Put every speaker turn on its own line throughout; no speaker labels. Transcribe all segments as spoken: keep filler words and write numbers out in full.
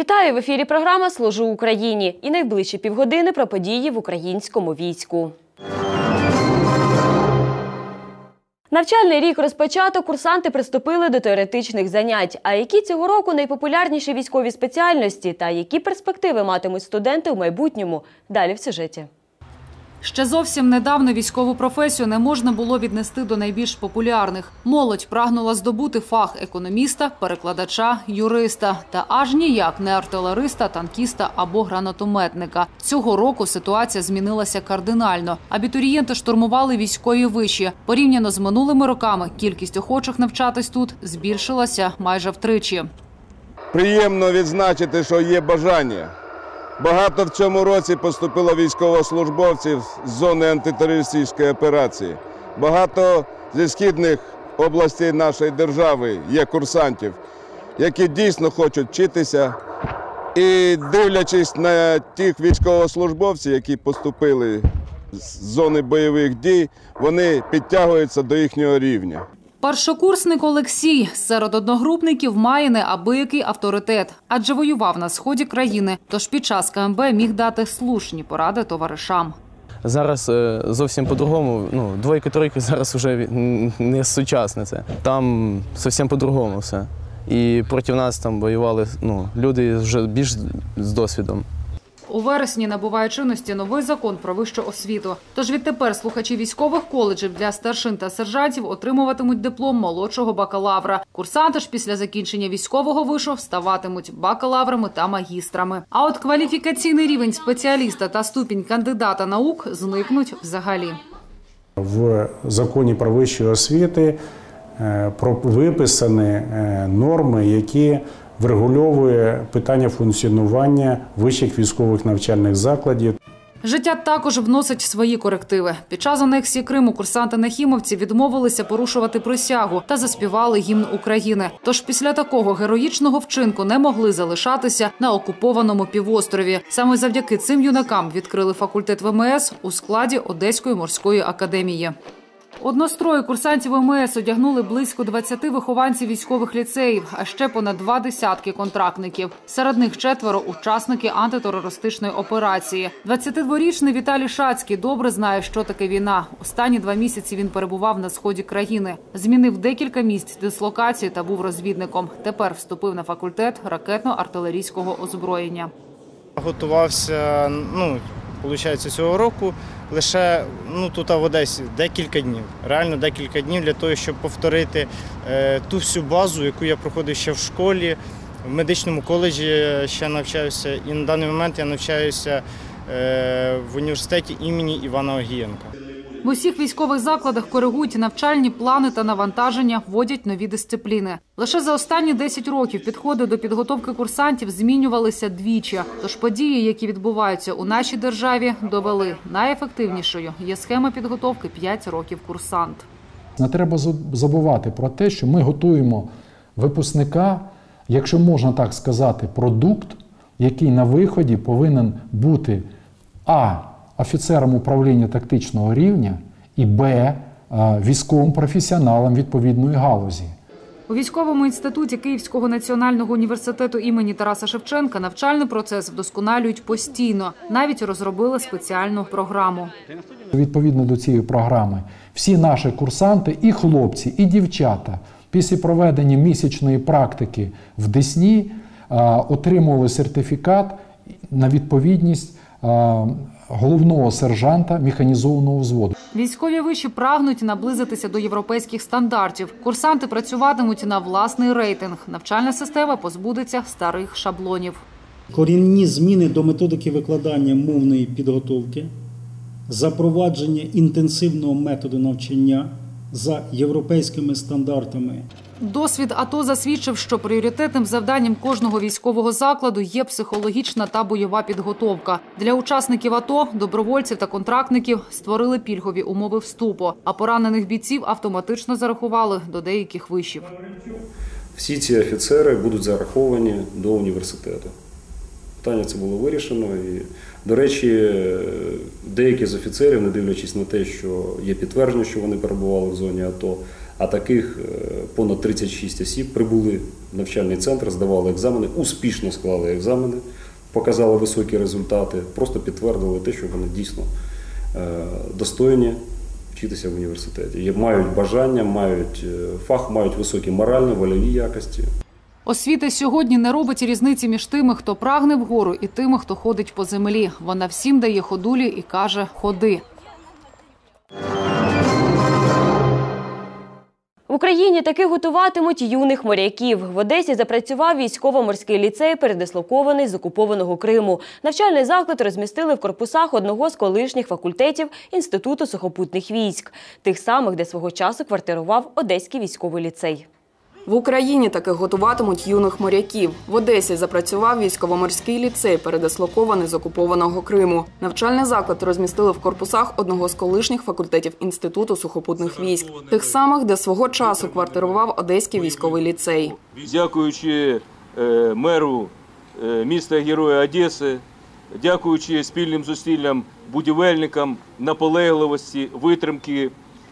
Вітаю! В ефірі програма «Служу Україні» і найближчі півгодини про події в українському війську. Навчальний рік розпочато, курсанти приступили до теоретичних занять. А які цього року найпопулярніші військові спеціальності та які перспективи матимуть студенти у майбутньому? Далі в сюжеті.
Ще зовсім недавно військову професію не можна було віднести до найбільш популярних. Молодь прагнула здобути фах економіста, перекладача, юриста. Та аж ніяк не артилериста, танкіста або гранатометника. Цього року ситуація змінилася кардинально. Абітурієнти штурмували військові виші. Порівняно з минулими роками кількість охочих навчатись тут збільшилася майже втричі.
Приємно відзначити, що є бажання. Багато в цьому році поступило військовослужбовців з зони антитерористичної операції. Багато зі східних областей нашої держави є курсантів, які дійсно хочуть вчитися. І дивлячись на тих військовослужбовців, які поступили з зони бойових дій, вони підтягуються до їхнього рівня.
Першокурсник Олексій серед одногрупників має неабиякий авторитет, адже воював на сході країни, тож під час ка ем бе міг дати слушні поради товаришам.
Зараз зовсім по-другому, ну, двойка-тройка зараз вже не сучасне це, там зовсім по-другому все. І проти нас там воювали ну, люди вже більш з досвідом.
У вересні набуває чинності новий закон про вищу освіту. Тож відтепер слухачі військових коледжів для старшин та сержантів отримуватимуть диплом молодшого бакалавра. Курсанти ж після закінчення військового вишу ставатимуть бакалаврами та магістрами. А от кваліфікаційний рівень спеціаліста та ступінь кандидата наук зникнуть взагалі.
В законі про вищу освіту виписані норми, які врегульовує питання функціонування вищих військових навчальних закладів.
Життя також вносить свої корективи. Під час анексії Криму курсанти-нахімовці відмовилися порушувати присягу та заспівали гімн України. Тож після такого героїчного вчинку не могли залишатися на окупованому півострові. Саме завдяки цим юнакам відкрили факультет ве ем ес у складі Одеської морської академії. Однострої курсантів ве ем ес одягнули близько двадцяти вихованців військових ліцеїв, а ще понад два десятки контрактників. Серед них четверо – учасники антитерористичної операції. двадцятидворічний Віталій Шацький добре знає, що таке війна. Останні два місяці він перебував на сході країни. Змінив декілька місць дислокації та був розвідником. Тепер вступив на факультет ракетно-артилерійського озброєння.
Готувався, ну, виходить, цього року лише ну, тут в Одесі декілька днів, реально декілька днів для того, щоб повторити е, ту всю базу, яку я проходив ще в школі, в медичному коледжі ще навчаюся, і на даний момент я навчаюся е, в університеті імені Івана Огієнка.
В усіх військових закладах коригують навчальні плани та навантаження, вводять нові дисципліни. Лише за останні десять років підходи до підготовки курсантів змінювалися двічі. Тож події, які відбуваються у нашій державі, довели. Найефективнішою є схема підготовки «п'ять років курсант».
Не треба забувати про те, що ми готуємо випускника, якщо можна так сказати, продукт, який на виході повинен бути а. офіцером управління тактичного рівня і б. військовим професіоналом відповідної галузі.
У військовому інституті Київського національного університету імені Тараса Шевченка навчальний процес вдосконалюють постійно. Навіть розробили спеціальну програму.
Відповідно до цієї програми всі наші курсанти, і хлопці, і дівчата, після проведення місячної практики в Десні отримували сертифікат на відповідність головного сержанта механізованого взводу.
Військові виші прагнуть наблизитися до європейських стандартів. Курсанти працюватимуть на власний рейтинг. Навчальна система позбудеться старих шаблонів.
Корінні зміни до методики викладання мовної підготовки, запровадження інтенсивного методу навчання за європейськими стандартами.
Досвід АТО засвідчив, що пріоритетним завданням кожного військового закладу є психологічна та бойова підготовка. Для учасників АТО, добровольців та контрактників створили пільгові умови вступу, а поранених бійців автоматично зарахували до деяких вишів.
Всі ці офіцери будуть зараховані до університету. Питання це було вирішено. І, до речі, деякі з офіцерів, не дивлячись на те, що є підтвердження, що вони перебували в зоні АТО, А таких понад тридцять шість осіб прибули в навчальний центр, здавали екзамени, успішно склали екзамени, показали високі результати, просто підтвердили те, що вони дійсно достойні вчитися в університеті. Мають бажання, мають фах, мають високі моральні, вольові якості.
Освіта сьогодні не робить різниці між тими, хто прагне вгору, і тими, хто ходить по землі. Вона всім дає ходулі і каже «ходи».
В Україні таки готуватимуть юних моряків. В Одесі запрацював військово-морський ліцей, передислокований з окупованого Криму. Навчальний заклад розмістили в корпусах одного з колишніх факультетів Інституту сухопутних військ. Тих самих, де свого часу квартирував Одеський військовий ліцей.
В Україні таки готуватимуть юних моряків. В Одесі запрацював військово-морський ліцей, передислокований з окупованого Криму. Навчальний заклад розмістили в корпусах одного з колишніх факультетів Інституту сухопутних військ. Тих самих, де свого часу квартирував Одеський військовий ліцей.
Дякуючи е, меру е, міста-героя Одеси, дякуючи спільним зусиллям будівельникам, наполегливості, витримки,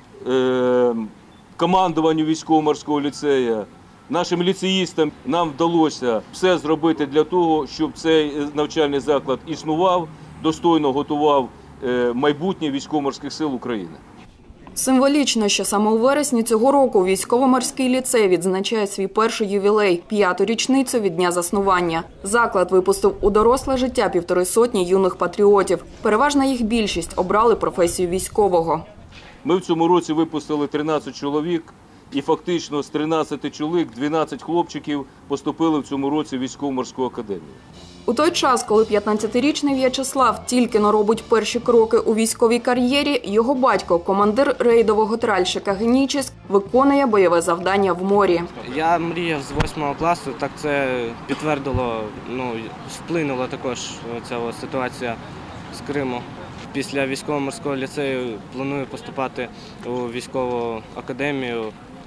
е, командуванню військово-морського ліцею, нашим ліцеїстам нам вдалося все зробити для того, щоб цей навчальний заклад існував, достойно готував майбутнє військово-морських сил України.
Символічно, що саме у вересні цього року військово-морський ліцей відзначає свій перший ювілей – п'яту річницю від дня заснування. Заклад випустив у доросле життя півтори сотні юних патріотів. Переважна їх більшість обрали професію військового.
Ми в цьому році випустили тринадцять чоловік, і фактично з тринадцяти чоловік дванадцять хлопчиків поступили в цьому році в військово-морську академію.
У той час, коли п'ятнадцятирічний В'ячеслав тільки-но робить перші кроки у військовій кар'єрі, його батько, командир рейдового тральщика «Генічеськ», виконує бойове завдання в морі.
Я мріяв з восьмого класу, так це підтвердило, ну, вплинула також ця ситуація з Криму. Після військово-морського ліцею планую поступати у військову академію,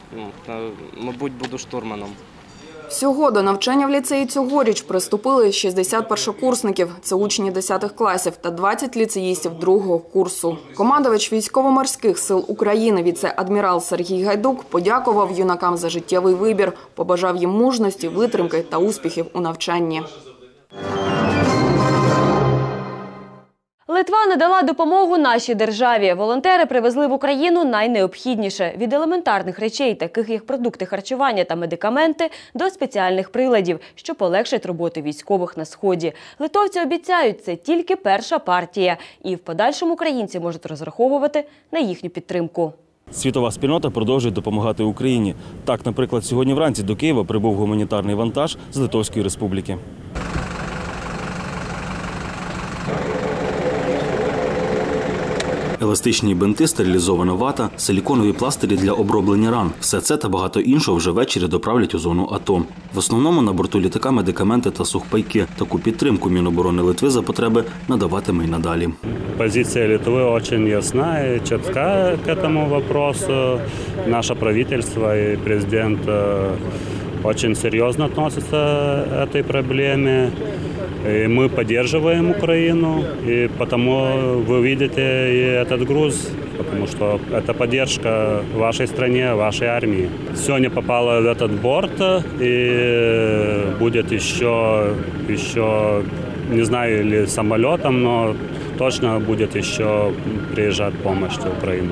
мабуть, буду штурманом.
Всього до навчання в ліцеї цьогоріч приступили шістдесят першокурсників, це учні десятих класів, та двадцять ліцеїстів другого курсу. Командувач військово-морських сил України, віце-адмірал Сергій Гайдук, подякував юнакам за життєвий вибір, побажав їм мужності, витримки та успіхів у навчанні.
Литва надала допомогу нашій державі. Волонтери привезли в Україну найнеобхідніше – від елементарних речей, таких як продукти харчування та медикаменти, до спеціальних приладів, що полегшать роботу військових на Сході. Литовці обіцяють, це тільки перша партія. І в подальшому українці можуть розраховувати на їхню підтримку.
Світова спільнота продовжує допомагати Україні. Так, наприклад, сьогодні вранці до Києва прибув гуманітарний вантаж з Литовської Республіки. Еластичні бинти, стерилізована вата, силіконові пластирі для оброблення ран. Все це та багато іншого вже ввечері доправлять у зону АТО. В основному на борту літака медикаменти та сухпайки. Таку підтримку Міноборони Литви за потреби надаватиме й надалі.
Позиція Литви дуже ясна і чітка к цьому вопросу. Наше правительство і президент дуже серйозно відносяться до цієї проблеми. И мы поддерживаем Украину, и потому вы видите и этот груз, потому что это поддержка вашей стране, вашей армии. Сегодня попало в этот борт, и будет еще, еще, не знаю, или самолетом, но точно будет еще приезжать помощь в Украину.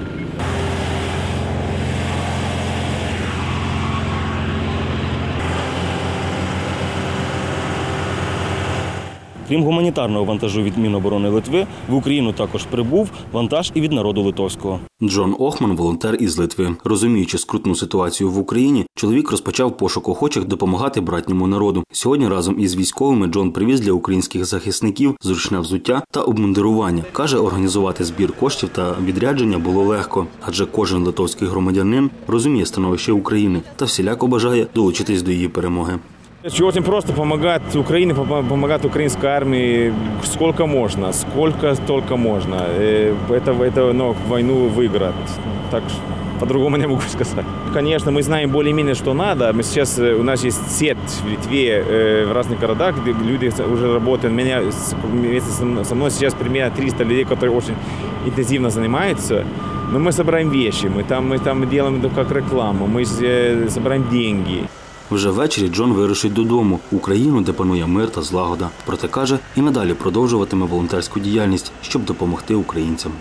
Крім гуманітарного вантажу від Міноборони Литви, в Україну також прибув вантаж і від народу литовського. Джон Охман – волонтер із Литви. Розуміючи скрутну ситуацію в Україні, чоловік розпочав пошук охочих допомагати братньому народу. Сьогодні разом із військовими Джон привіз для українських захисників зручне взуття та обмундирування. Каже, організувати збір коштів та відрядження було легко, адже кожен литовський громадянин розуміє становище України та всіляко бажає долучитись до її перемоги.
Очень просто помогать Украине, помогать украинской армии сколько можно, сколько только можно. Это, это ну, войну выиграть. Так по-другому не могу сказать. Конечно, мы знаем более-менее, что надо. Мы сейчас, у нас есть сеть в Литве, в разных городах, где люди уже работают. У меня вместе со мной сейчас примерно триста людей, которые очень интенсивно занимаются. Но мы собираем вещи, мы там, мы там делаем как рекламу, мы собираем деньги.
Вже ввечері Джон вирушить додому, в Україну, де панує мир та злагода. Проте, каже, і надалі продовжуватиме волонтерську діяльність, щоб допомогти українцям.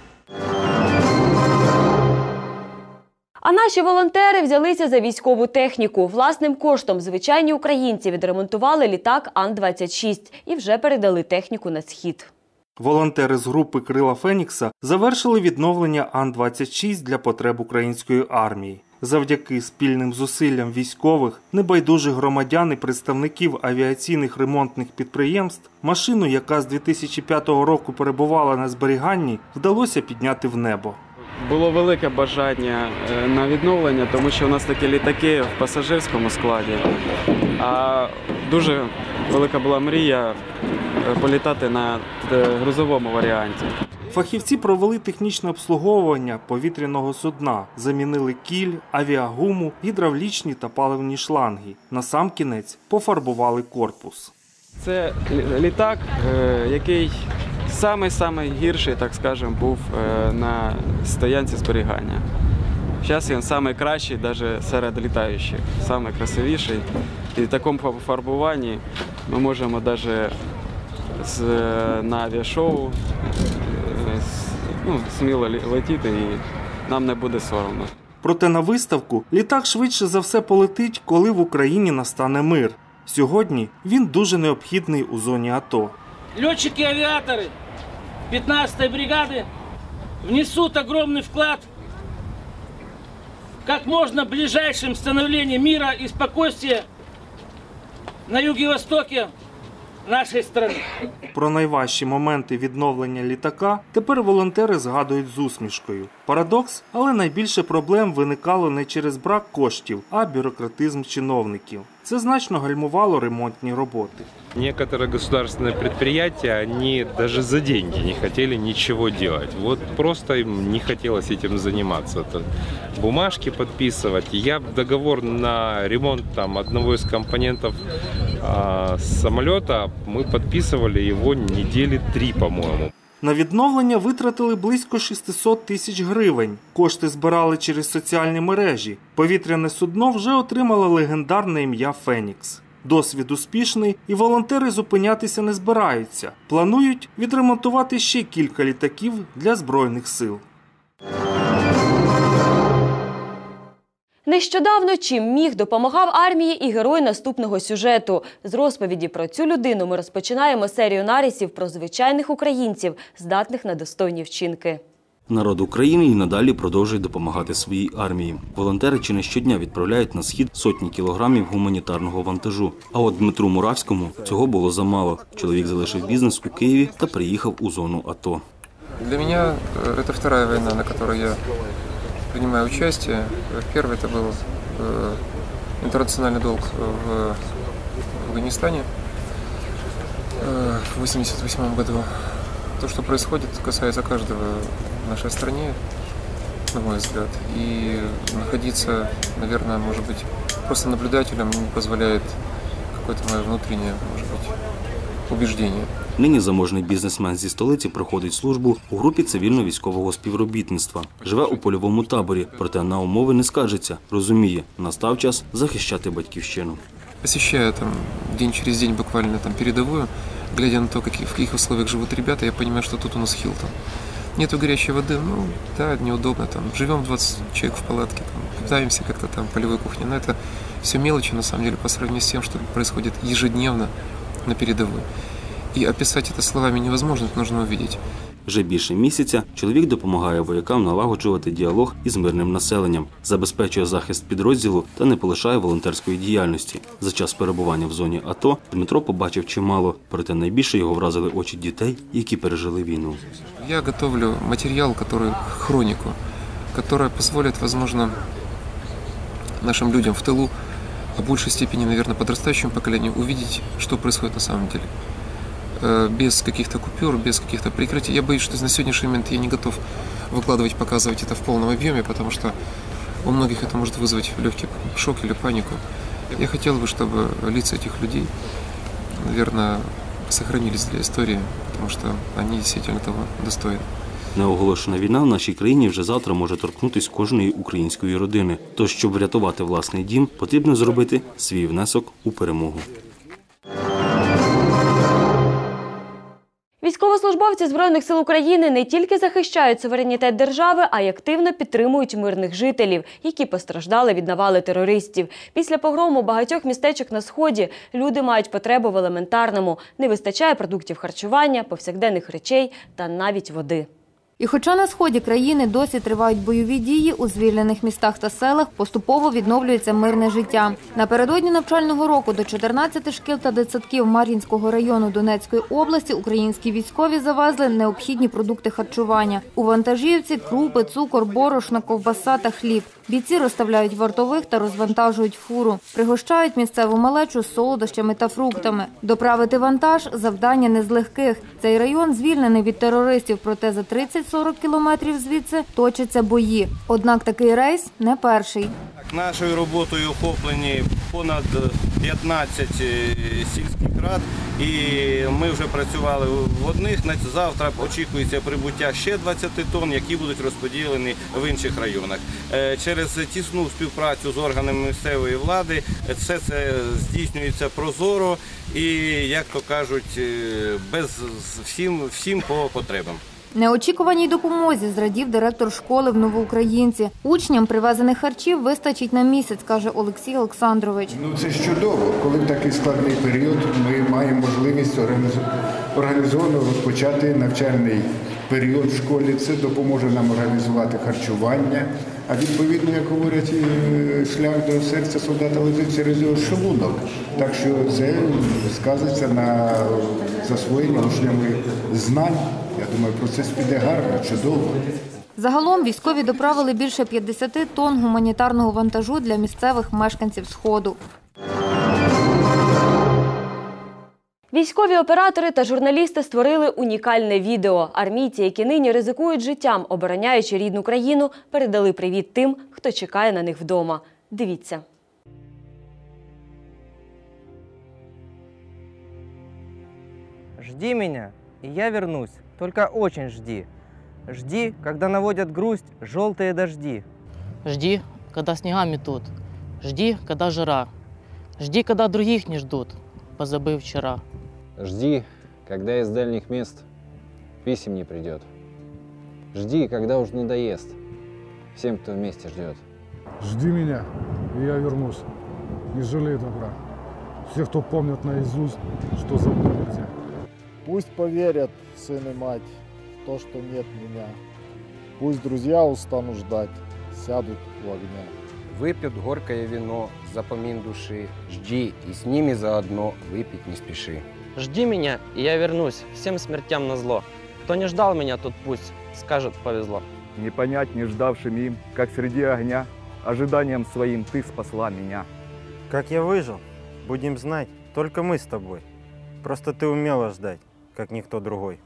А наші волонтери взялися за військову техніку. Власним коштом звичайні українці відремонтували літак Ан двадцять шість і вже передали техніку на схід.
Волонтери з групи «Крила Фенікса» завершили відновлення Ан двадцять шість для потреб української армії. Завдяки спільним зусиллям військових, небайдужих громадян і представників авіаційних ремонтних підприємств, машину, яка з дві тисячі п'ятого року перебувала на зберіганні, вдалося підняти в небо.
Було велике бажання на відновлення, тому що у нас такі літаки в пасажирському складі, а дуже велика була мрія політати на грузовому варіанті.
Фахівці провели технічне обслуговування повітряного судна, замінили кіль, авіагуму, гідравлічні та паливні шланги. Насамкінець пофарбували корпус.
Це літак, який самий-самий гірший, так скажемо, був на стоянці зберігання. Зараз він найкращий, навіть серед літаючих, найкрасивіший. І в такому фарбуванні ми можемо навіть на авіашоу ну, сміло летіти і нам не буде соромно.
Проте на виставку літак швидше за все полетить, коли в Україні настане мир. Сьогодні він дуже необхідний у зоні АТО.
Летчики-авиаторы пятнадцатой бригады внесут огромный вклад в как можно ближайшем становлении мира и спокойствия на юго-востоке нашої країни.
Про найважчі моменти відновлення літака тепер волонтери згадують з усмішкою. Парадокс, але найбільше проблем виникало не через брак коштів, а бюрократизм чиновників. Це значно гальмувало ремонтні роботи.
Некоторые государственные предприятия, они даже за деньги не хотели ничего делать. Вот просто им не хотелось этим заниматься. Это бумажки подписывать. Я договор на ремонт там, одного из компонентов а, самолета, мы подписывали его недели три, по-моему.
На відновлення витратили близько шістсот тисяч гривень. Кошти збирали через соціальні мережі. Повітряне судно вже отримало легендарне ім'я «Фенікс». Досвід успішний і волонтери зупинятися не збираються. Планують відремонтувати ще кілька літаків для Збройних сил.
Нещодавно чим міг допомагав армії і герой наступного сюжету. З розповіді про цю людину ми розпочинаємо серію нарисів про звичайних українців, здатних на достойні вчинки.
Народ України і надалі продовжує допомагати своїй армії. Волонтери чи не щодня відправляють на схід сотні кілограмів гуманітарного вантажу. А от Дмитру Муравському цього було замало. Чоловік залишив бізнес у Києві та приїхав у зону АТО.
Для мене це друга війна, на якій я принимаю участие. Первый это был э, интернациональный долг в Афганистане э, в восемьдесят восьмом году. То, что происходит, касается каждого в нашей стране, на мой взгляд. И находиться, наверное, может быть, просто наблюдателем не позволяет какое-то мое внутреннее, может быть, убеждение.
Нині заможний бізнесмен зі столиці проходить службу у групі цивільно-військового співробітництва. Живе у польовому таборі, проте на умови не скаржиться. Розуміє, настав час захищати батьківщину.
Посещаю там день через день буквально там передовую, глядя на то, в каких условиях живут ребята, я понимаю, что тут у нас Хилтон. Нету горячей воды, ну да, неудобно, там живем двадцать человек в палатке, там, питаемся как-то там полевой кухней, но это все мелочи на самом деле по сравнению с тем, что происходит ежедневно на передовой. І описати це словами невозможно, це потрібно побачити.
Вже більше місяця чоловік допомагає воякам налагоджувати діалог із мирним населенням, забезпечує захист підрозділу та не полишає волонтерської діяльності. За час перебування в зоні АТО Дмитро побачив чимало, проте найбільше його вразили очі дітей, які пережили війну.
Я готовлю матеріал, який, хроніку, яка дозволить, можливо, нашим людям в тилу, а в більшій степені, мабуть, подростаючому поколенню, увидеть, що відбувається на самом деле. Без каких-то купюр, без каких-то прикрытий. Я боюсь, что на сегодняшний момент я не готов выкладывать, показывать это в полном объеме, потому что у многих это может вызвать легкий шок или панику. Я хотел бы, чтобы лица этих людей, наверное, сохранились для истории, потому что они действительно того достойны.
Неоголошена війна в нашій країні вже завтра може торкнутися кожної української родини. Тож, щоб врятувати власний дім, потрібно зробити свій внесок у перемогу.
Військовослужбовці Збройних сил України не тільки захищають суверенітет держави, а й активно підтримують мирних жителів, які постраждали від навали терористів. Після погрому багатьох містечок на Сході люди мають потребу в елементарному. Не вистачає продуктів харчування, повсякденних речей та навіть води.
І хоча на сході країни досі тривають бойові дії, у звільнених містах та селах поступово відновлюється мирне життя. Напередодні навчального року до чотирнадцяти шкіл та дитсадків Мар'їнського району Донецької області українські військові завезли необхідні продукти харчування. У вантажівці – крупи, цукор, борошно, ковбаса та хліб. Бійці розставляють вартових та розвантажують фуру. Пригощають місцеву малечу солодощами та фруктами. Доправити вантаж – завдання не з легких. Цей район звільнений від терористів, проте за тридцять-сорок кілометрів звідси точаться бої. Однак такий рейс не перший.
Нашою роботою охоплені понад п'ятнадцять сільських рад, і ми вже працювали в одних. Завтра очікується прибуття ще двадцяти тонн, які будуть розподілені в інших районах. Через тісну співпрацю з органами місцевої влади все це здійснюється прозоро і, як то кажуть, без всім, всім по потребам.
Неочікуваній допомозі зрадів директор школи в Новоукраїнці. Учням привезених харчів вистачить на місяць, каже Олексій Олександрович.
Ну, це ж чудово, коли в такий складний період ми маємо можливість організовано розпочати навчальний період в школі. Це допоможе нам організувати харчування. А відповідно, як говорять, шлях до серця солдата летить через його шлунок. Так що це сказується на засвоєнні учнями знань. Я думаю, процес піде гарно, чудово.
Загалом військові доправили більше п'ятдесят тонн гуманітарного вантажу для місцевих мешканців Сходу.
Військові оператори та журналісти створили унікальне відео. Армійці, які нині ризикують життям, обороняючи рідну країну, передали привіт тим, хто чекає на них вдома. Дивіться.
Жди меня, и я вернусь. Только очень жди. Жди, когда наводят грусть желтые дожди.
Жди, когда снега метут. Жди, когда жара. Жди, когда других не ждут, позабыв вчера.
Жди, когда из дальних мест писем не придет. Жди, когда уж надоест всем, кто вместе ждет.
Жди меня, и я вернусь. Не жалей добра. Все, кто помнят наизусть, что забыть нельзя.
Пусть поверят сын и мать в то, что нет меня. Пусть друзья устанут ждать, сядут у огня.
Выпьют горькое вино, запомин души. Жди, и с ними заодно выпить не спеши.
Жди меня, и я вернусь, всем смертям назло. Кто не ждал меня, тот пусть скажет повезло.
Не понять не ждавшим им, как среди огня, ожиданием своим ты спасла меня.
Как я выжил, будем знать, только мы с тобой. Просто ты умела ждать, как никто другой.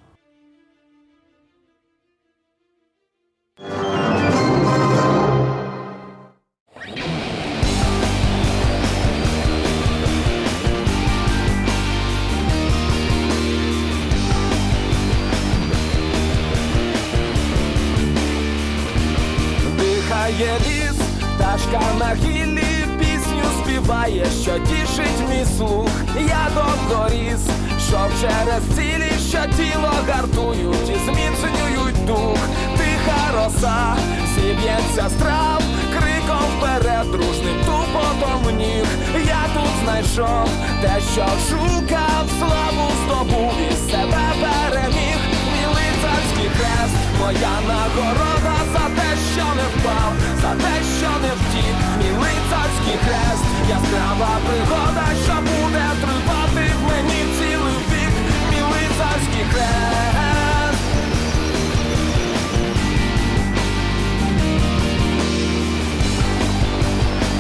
Дихає ліс, пташка на гіллі пісню співає, що тішить мій слух. Я довго ріс, що через цілі, що тіло гартують і зміцнюють дух. Тиха роса, зіб'ється з трав, криком вперед, дружним тупотом ніг. Я тут знайшов те, що шукав, славу здобув і себе переміг. Мій лицарський хрест, моя нагорода за те, що не впав, за те, що не втік. Мій лицарський хрест, яскрава пригода, що буде тривати в мені цілий вік. Мій лицарський хрест.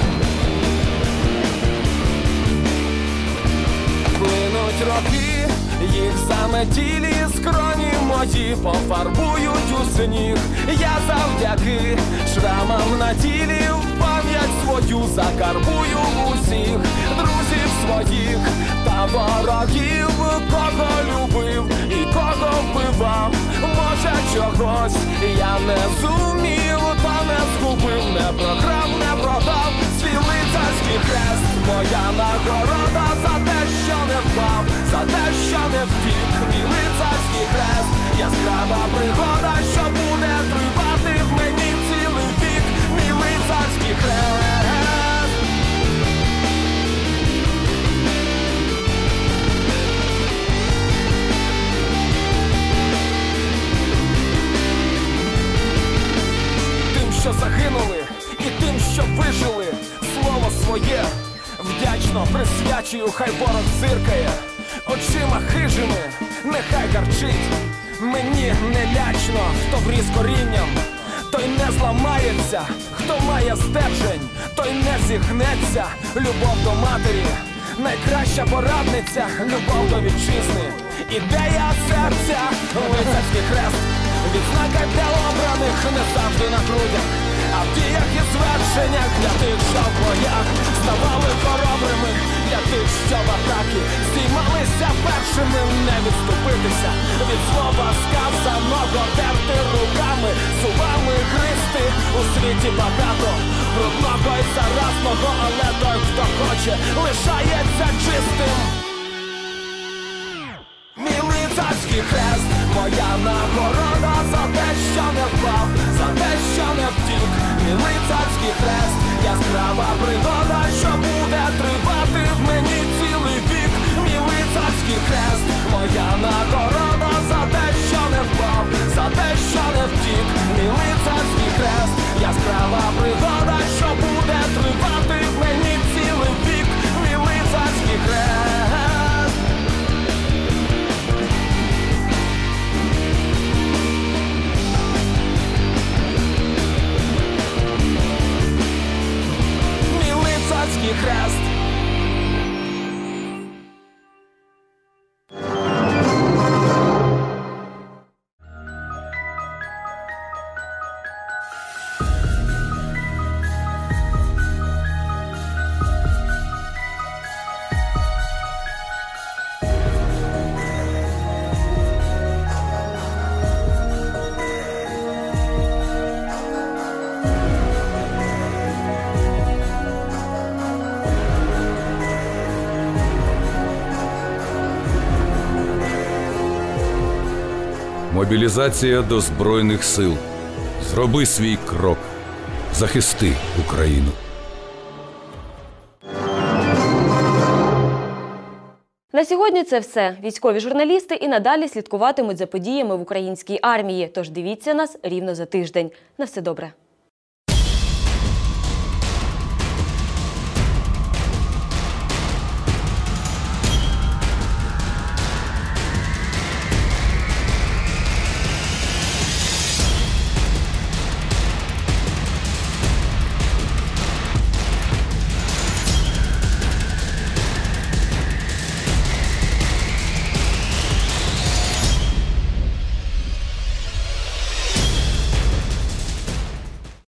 Плинуть роки, Їх заметілі скроні мої пофарбують у сніг. Я завдяки шрамам на тілі в пам'ять свою закарбую усіх друзів своїх та ворогів, кого любив і кого вбивав. Може чогось я не зумів, та не згубив, не програв, не продав. Свій лицарський хрест моя нагорода за те, що не впав, за те, що не втік. Мій лицарський хрест, яскрава пригода, що буде тривати в мені цілий вік. Мій лицарський хрест. Що загинули, і тим, що вижили, слово своє вдячно присвячую, хай ворог зиркає очима хижими, нехай гарчить. Мені не лячно, хто вріс корінням, той не зламається, хто має стержень, той не зігнеться. Любов до матері – найкраща порадниця, любов до вітчизни – ідея серця. Лицарський хрест – відзнака для обраних, не завжди на грудях, а в діях і звершеннях. Для тих, що в боях ставали хоробрими, для тих, що в атаки здіймалися першими. Не відступитися від слова сказаного, терти руками, зубами гризти. У світі багато брудного і заразного, але той, хто хоче, лишається чистим. Мій лицарський хрест, моя нагорода за те, що не впав, за те, що не втік. Мій лицарський хрест, яскрава пригода, що буде тривати в мені цілий вік. Мій лицарський хрест, моя нагорода за те, що не впав, за те, що не втік. Мій лицарський хрест, яскрава пригода, що буде тривати в мені цілий вік. Мій лицарський хрест. Хрест.
Мобілізація до Збройних сил. Зроби свій крок. Захисти Україну.
На сьогодні це все. Військові журналісти і надалі слідкуватимуть за подіями в українській армії. Тож дивіться нас рівно за тиждень. На все добре.